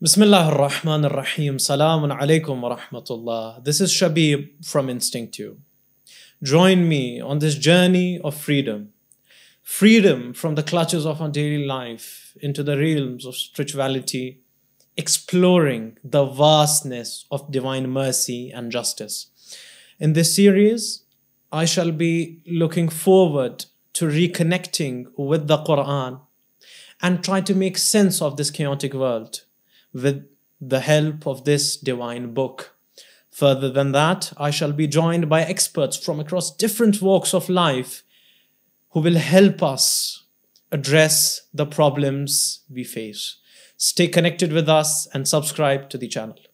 Bismillah ar-Rahman ar-Rahim. Salamun alaikum wa rahmatullah. This is Shabeeb from Instinctive. Join me on this journey of freedom. Freedom from the clutches of our daily life into the realms of spirituality, exploring the vastness of divine mercy and justice. In this series, I shall be looking forward to reconnecting with the Quran and try to make sense of this chaotic world with the help of this divine book. Further than that, I shall be joined by experts from across different walks of life who will help us address the problems we face. Stay connected with us and subscribe to the channel.